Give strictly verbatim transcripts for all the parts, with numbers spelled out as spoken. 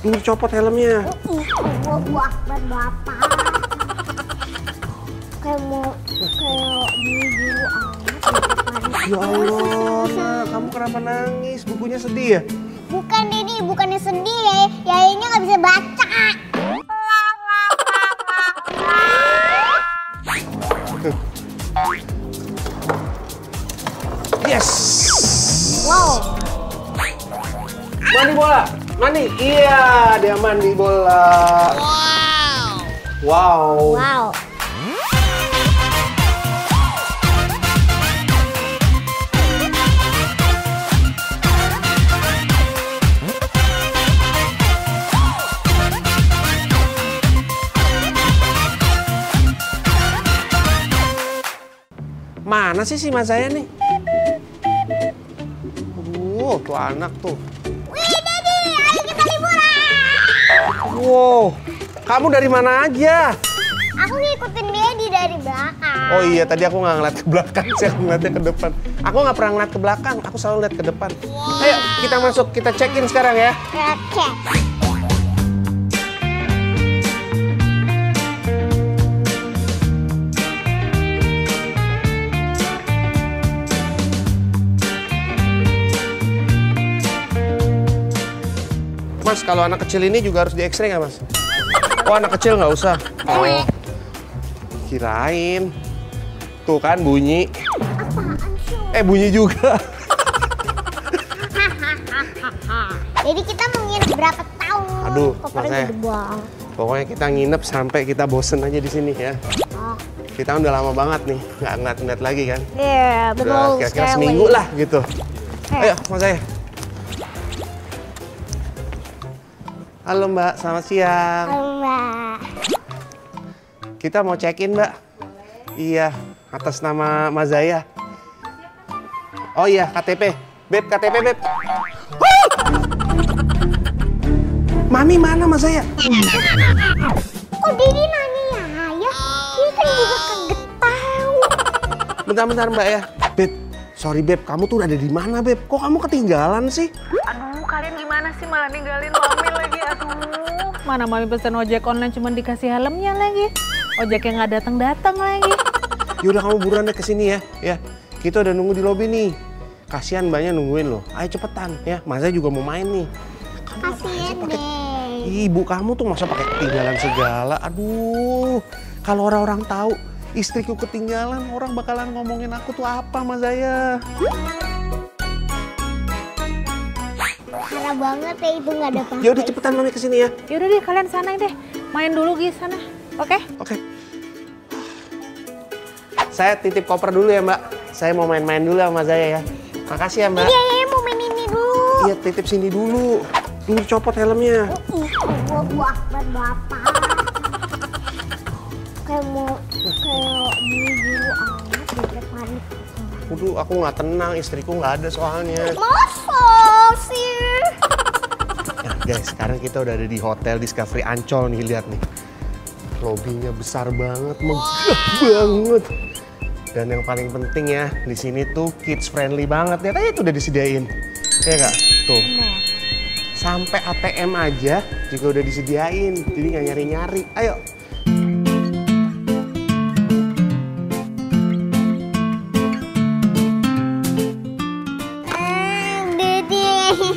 Ini copot helmnya. Gua gua akbar bapak. Kayak mau kayak bulu-bulu amat. Ya Allah, nah, kamu kenapa nangis? Bukunya sedih ya? Bukan Dedi, bukannya sedih ya. Yayanya nggak bisa baca. Yes. Wow. Mandi bola. Mandi. Iya, dia mandi bola. Wow. Wow. Wow. Mana sih si Mas saya nih? Wow, tuh anak tuh. Wih, Dedi, ayo kita liburan. Wow, kamu dari mana aja? Aku ngikutin Dedi dari belakang. Oh iya, tadi aku nggak ngeliat ke belakang sih, aku ngeliatnya ke depan. Aku nggak pernah ngeliat ke belakang, aku selalu lihat ke depan. Wow. Ayo, kita masuk, kita check-in sekarang ya. Oke. Mas, kalau anak kecil ini juga harus di X-ray nggak, Mas? Oh, anak kecil nggak usah. Oh, kirain. Tuh kan bunyi. Apaan sih? Eh, bunyi juga. Jadi kita mau nginep berapa tahun? Aduh, kopernya makanya. gede banget. Pokoknya kita nginep sampai kita bosen aja di sini ya. Oh. Kita udah lama banget nih, nggak ngeliat-ngeliat lagi kan. Iya, Udah betul kira-kira sekali. seminggu lah gitu. Hey. Ayo, Mas saya. Halo Mbak, selamat siang. Halo Mbak. Kita mau check-in Mbak. Iya, atas nama Mas Zaya. Oh iya, K T P. Beb, K T P Beb. Huh! Mami mana Mas Zaya? Kok Dedi nanya ya? Dia kan juga kaget tahu. Bentar-bentar Mbak ya. Beb, sorry Beb, kamu tuh ada di mana Beb? Kok kamu ketinggalan sih? Aduh, kalian gimana sih malah ninggalin Mami lagi? Aduh, mana Mami pesen ojek online cuma dikasih helmnya lagi. Ojeknya nggak datang-datang lagi. Yaudah kamu buruan deh kesini ya. Ya, kita udah nunggu di lobi nih. Kasihan Mbaknya nungguin loh. Ayo cepetan ya, Mas juga mau main nih. Kasian Pake... deh. Ibu kamu tuh masa pakai ketinggalan segala. Aduh, kalau orang-orang tahu istriku ketinggalan, orang bakalan ngomongin aku tuh apa Mas Zaya. Parah banget ya itu nggak ada apa-apa. Ya udah cepetan Mami kesini ya. Yaudah deh, kalian sana deh. Main dulu di sana. Oke? Oke. Saya titip koper dulu ya Mbak. Saya mau main-main dulu sama Mas Zaya ya. Makasih ya Mbak. Iya, iya, mau main ini dulu. Iya, titip sini dulu. Ini copot helmnya. Ih, gua gua akbar bapak. Kayak mau kayak bulu-bulu amat di panik. Waduh, aku nggak tenang. Istriku nggak ada soalnya. Masa sih? Nah guys, sekarang kita udah ada di Hotel Discovery Ancol nih, lihat nih. Lobinya besar banget, megah banget. Dan yang paling penting ya, di sini tuh kids friendly banget. Lihat aja tuh udah disediain. Ya nggak? Tuh. Sampai A T M aja juga udah disediain. Jadi nggak nyari-nyari. Ayo. Dedi.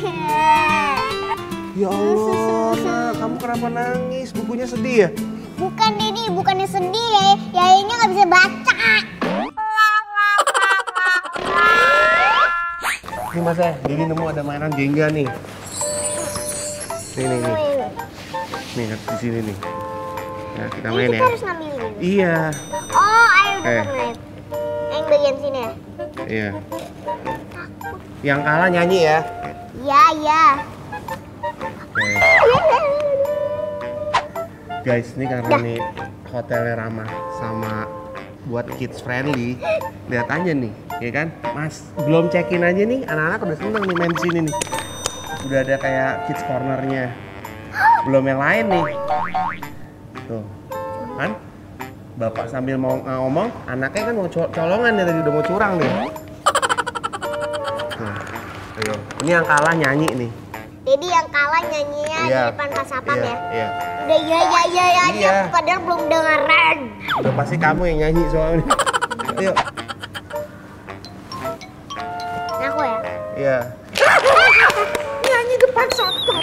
Ya Allah, nah, kamu kenapa nangis? Bukunya sedih ya? Bukan Dedi, bukannya sedih ya. Yayanya nggak bisa baca. Ini Mas ya, jadi nemu ada mainan Jenga nih. Nih, nih, nih. Nih, di sini nih. Ya, kita Ini main kita ya. harus ngambil ini. Iya. Oh, ayo udah Eh. main. Yang bagian sini ya? Iya. Yang kalah nyanyi ya. Iya, iya. Oke. Guys, ini karena nih hotelnya ramah sama buat kids friendly. Lihat aja nih, ya kan? Mas, belum check-in aja nih, anak-anak udah seneng nih main sini nih. Udah ada kayak kids cornernya. Belum yang lain nih. Tuh, kan? Bapak sambil mau ngomong, anaknya kan mau colongan ya tadi udah mau curang nih. Tuh, ayo. Ini yang kalah nyanyi nih. Jadi yang kalah Bapak nyanyinya Iya. di depan pas satpam Iya, ya. iya. Udah iya iya iya iya aja, Iya. padahal belum dengeran. Udah pasti kamu yang nyanyi soalnya. Ayo. Aku ya. Iya. Nyanyi depan satpam.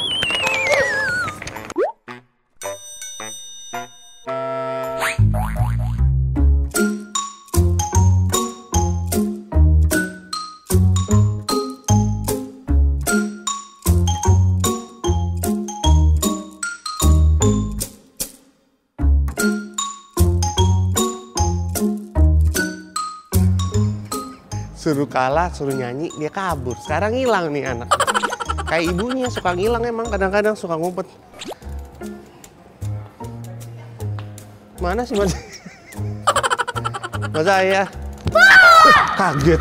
Suruh kalah, suruh nyanyi, dia kabur. Sekarang hilang nih anak. Kayak ibunya suka ngilang emang, kadang-kadang suka ngumpet. Mana sih Mas? Mas Ayah. Kaget.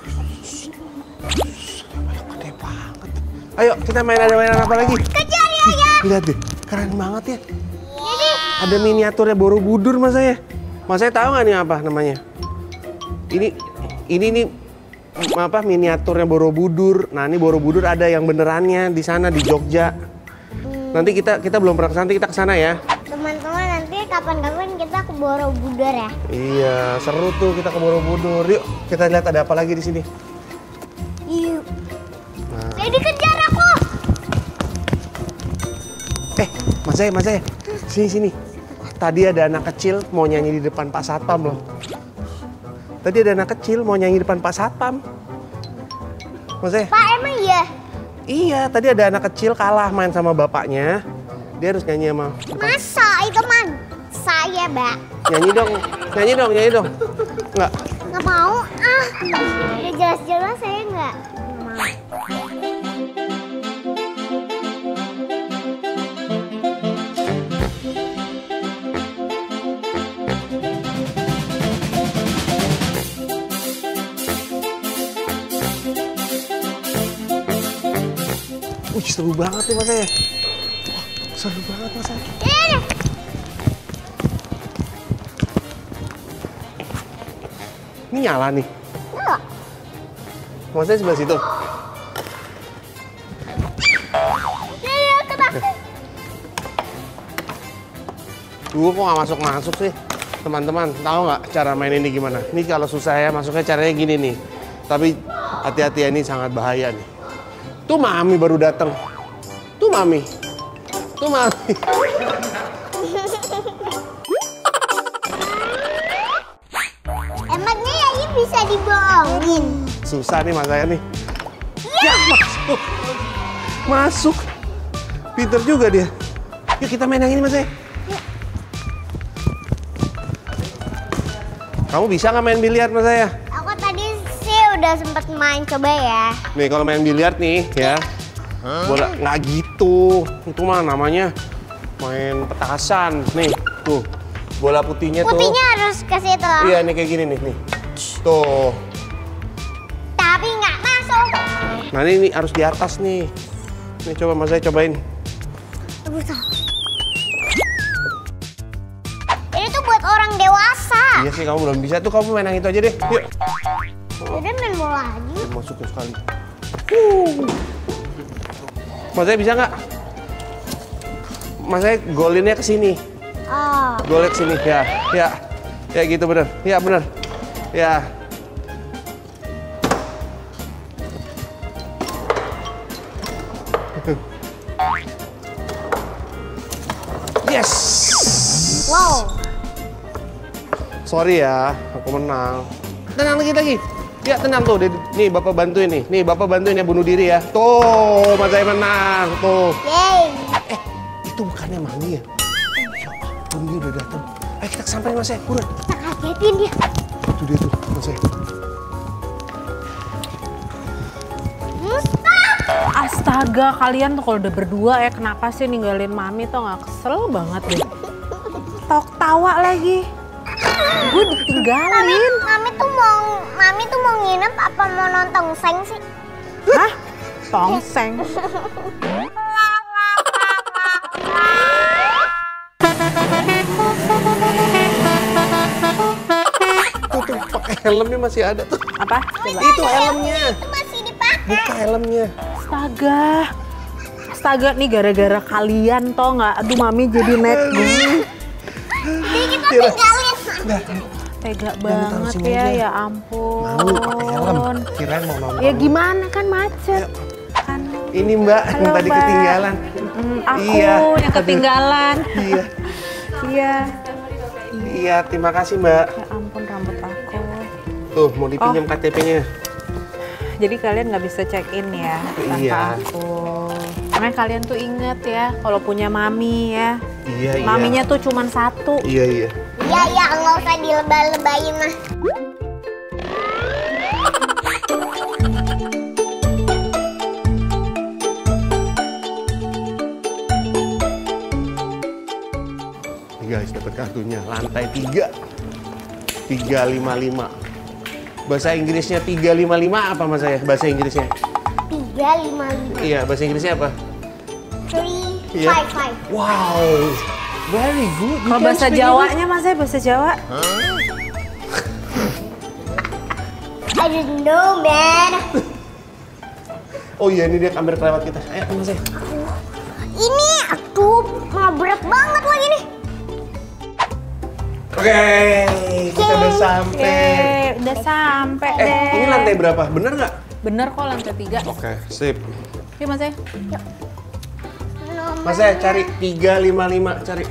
Gede banget. Ayo kita main, ada mainan apa lagi? Kejar ya ya. Lihat deh, keren banget ya. Ada miniaturnya Borobudur Mas Ayah. Mas Ayah tahu nggak nih apa namanya? Ini ini nih apa miniaturnya Borobudur. Nah, ini Borobudur ada yang benerannya di sana di Jogja. Nanti kita kita belum pernah kesana, kita kesana ya. Teman-teman, nanti kapan-kapan kita ke Borobudur ya. Iya, seru tuh kita ke Borobudur. Yuk, kita lihat ada apa lagi di sini. Yuk. Nah. Jadi kejar aku. Eh, Mas Ayah, Mas Ayah. Sini sini. Tadi ada anak kecil mau nyanyi di depan Pak Satpam loh. Tadi ada anak kecil mau nyanyi di depan Pak Satpam. Mas Ayah. Pak, emang iya? Iya, tadi ada anak kecil kalah main sama bapaknya. Dia harus nyanyi sama... Masa itu man? Saya, Mbak. Nyanyi dong, nyanyi dong, nyanyi dong. Enggak. Nggak mau, ah. Udah jelas-jelas saya nggak mau. Wih, seru banget nih Mas Ayah. Wah, seru banget Mas Ayah. Ini. Ini nyala nih. Enggak. Mas Ayah sebelah situ. Ini kebakar. Gue kok nggak masuk-masuk sih. Teman-teman, tahu nggak cara main ini gimana? Ini kalau susah ya, masuknya caranya gini nih. Tapi hati-hati ya, ini sangat bahaya nih. Tuh Mami baru datang. Tuh Mami. Tuh Mami. Emangnya ya ini bisa dibohongin? Susah nih Mas Ayah nih. Ya, masuk. Masuk. Pinter juga dia. Yuk kita main yang ini Mas Ayah. Kamu bisa nggak main biliar Mas Ayah? Aku tadi sih udah sempet main, coba ya. Nih kalau main biliar nih ya, bola nggak gitu. Itu mah namanya main petasan. Nih tuh bola putihnya, Putihnya tuh. harus ke situ. Iya nih kayak gini nih nih. Tuh. Tapi nggak masuk. Nah ini, ini harus di atas nih. Nih coba Mas Ayah cobain. Betul. Ini tuh buat orang dewasa. Iya sih kamu belum bisa tuh, kamu main yang itu aja deh. Yuk. Jadi main bola lagi. Masukin sekali. Uh. Mas Ayah bisa nggak? Mas Ayah golinnya ke sini. Oh. Golek sini ya, ya, ya gitu bener, ya bener, ya. Yes. Wow. Sorry ya, aku menang. Tenang lagi lagi. Ya tenang tuh, nih bapak bantuin nih, nih bapak bantuin ya bunuh diri ya. Tuh, Mas Ayah menang, tuh. Yeay. Eh, itu bukannya Mami ya? Ya ampun, dia udah datang. Ayo kita kesamperin Mas Ayah, buruan. Kita kagetin dia. Itu dia tuh, Mas Ayah. Astaga, kalian tuh kalau udah berdua ya kenapa sih ninggalin Mami tuh nggak kesel banget deh. Tok tawa lagi. Gue ditinggalin. Mami tuh mau, Mami tuh mau nginep apa mau nonton seng sih? Hah? Tongseng. Tuh, tuh, pakai helmnya masih ada tuh. Apa? Coba. Itu helmnya. Itu masih dipakai. Buka helmnya. Astaga. Astaga nih gara-gara kalian toh nggak? Aduh mami jadi naik gunung. Jadi kita tinggalin. Udah. Tega taruh banget sini ya, aja. ya ampun. Mau pakai helm. Kirain mau nonton. Ya gimana kan macet. Kan. Ini Mbak yang Halo, tadi Mbak. ketinggalan. Hmm, aku Iya. yang ketinggalan. Iya. Iya. Iya, terima kasih Mbak. Ya ampun rambut aku. Tuh, mau dipinjam Oh. K T P-nya. Jadi kalian nggak bisa check in ya tanpa Iya. aku. Makanya kalian tuh inget ya kalau punya mami ya. Iya, iya. Maminya tuh cuman satu. Iya, iya. Ya ya nggak usah dilebay-lebayin mah. Nih guys, dapat kartunya. Lantai tiga. tiga lima lima. Bahasa Inggrisnya tiga lima lima apa Mas saya? Bahasa Inggrisnya? Tiga lima lima. Iya, bahasa Inggrisnya apa? Three Iya. five five. Wow. Very good. You Kalau can bahasa speak Jawanya mas saya bahasa Jawa. I don't know man. English. Oh iya, ini dia kamera kelewat kita. Ayo, Mas saya. Ini aduh malah berat banget lagi nih. Oke, kita udah sampai. Yeay, udah sampai Eh, deh. ini lantai berapa? Bener nggak? Bener kok lantai tiga. Oke, sip. Oke mas saya. Nomor Mas saya cari tiga lima lima, cari.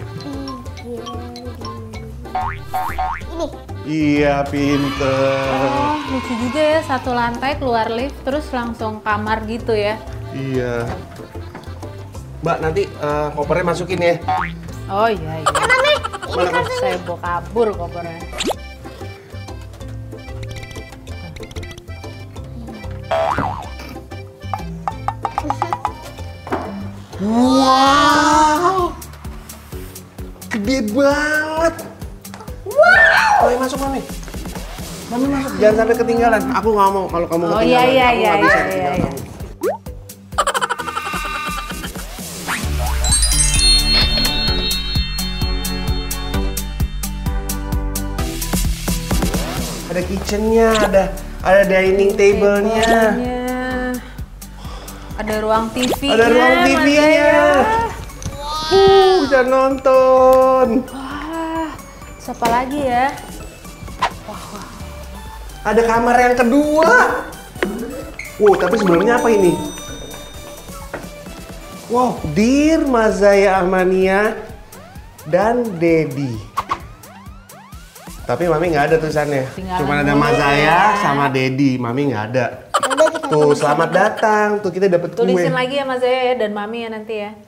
ini. Iya, pinter. Oh lucu juga ya satu lantai keluar lift terus langsung kamar gitu ya. Iya. Mbak, nanti eh, kopernya masukin ya. Oh iya iya. Mami, Mana kan? Saya bawa kabur kopernya. Wow. Gede banget. Wow. Mami masuk, Mami. Mami masuk, jangan sampai ketinggalan. Aku nggak mau kalau kamu Oh ketinggalan. iya iya Aku iya nggak bisa iya iya. ketinggalan iya. kamu. Ada kitchennya, ada ada dining table-nya. Tablenya. Ada ruang T V-nya. Ada ruang T Mas V-nya. Zaya. Uh, bisa nonton. Wah, siapa lagi ya? Ada kamar yang kedua. Wow, tapi sebelumnya apa ini? Wow, Dear Mas Zaya Amania dan Dedi. Tapi Mami nggak ada tulisannya. Tinggalan Cuma ada dulu Mas Zaya ya. sama Dedi. Mami nggak ada. udah kita Tuh, selamat datang. Tuh kita dapat kue. Tulisin lagi ya Mas Zaya ya, dan Mami ya nanti ya.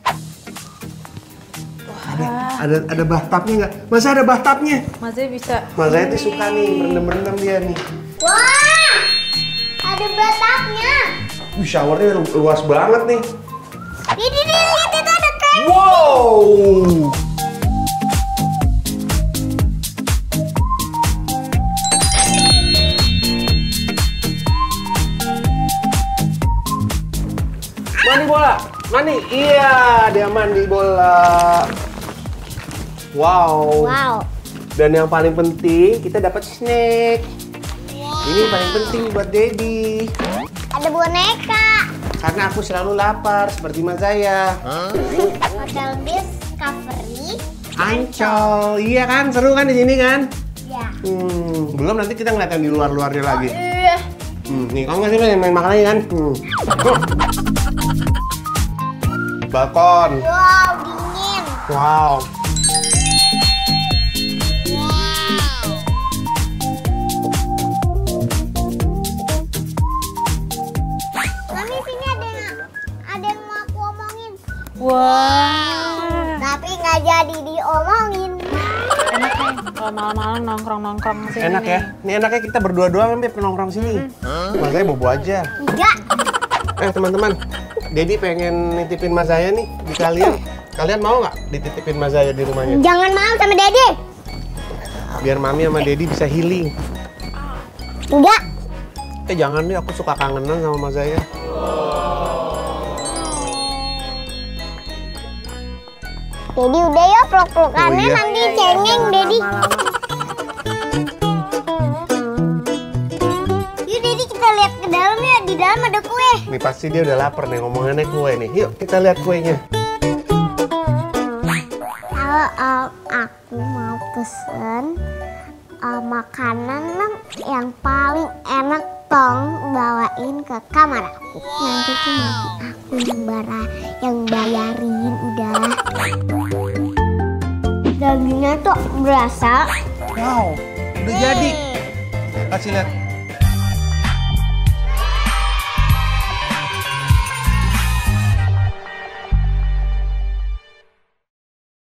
Ada, ada, ada bathtubnya nggak? Masa ada bathtubnya? Mas Zaya bisa. Mas Zaya tuh suka nih berendam-berendam dia nih. Wah, ada batapnya. Wih, showernya lu- luas banget nih. Ini lihat itu ada kran. Wow. Mandi bola, mandi. Iya, dia mandi bola. Wow. Wow. Dan yang paling penting kita dapat snack. Ini paling penting buat Dedi. Ada boneka. Karena aku selalu lapar seperti Mas Zaya. Hotel Discovery. Ancol, iya kan? Seru kan di sini kan? Ya. Hmm, belum nanti kita ngeliat yang di luar-luarnya lagi. Iya. Hmm, nih kamu nggak sih main, main makanannya kan? Hmm. Balkon. Wow, dingin. Wow. Mami sini ada yang ada yang mau aku omongin. Wah, Tapi nggak jadi diomongin. enak nih kalau malam-malam nongkrong-nongkrong sini. Enak ya? nih. Ini enaknya kita berdua doang Beb nongkrong sini. Makanya bobo aja. Enggak. Eh teman-teman, Dedi pengen nitipin Mas Zaya nih di kalian. Kalian mau nggak dititipin Mas Zaya di rumahnya? Jangan mau sama Dede. Biar Mami sama Dedi bisa healing. Enggak. Eh jangan deh, aku suka kangenan sama Mas Zaya. Dedi udah ya peluk-pelukannya Oh, iya. nanti Iya, iya, cengeng jangan Dedi. lama-lama. Yuk Dedi kita lihat ke dalam ya. Di dalam ada kue. Nih pasti dia udah lapar nih ngomongannya kue nih. Yuk kita lihat kuenya. Kalau um, aku mau pesen um, makanan yang paling enak tong bawain ke kamar aku. Nanti tuh mami aku yang bara, yang bayarin udah. Dagingnya tuh berasa. Wow, udah jadi. Kasih lihat.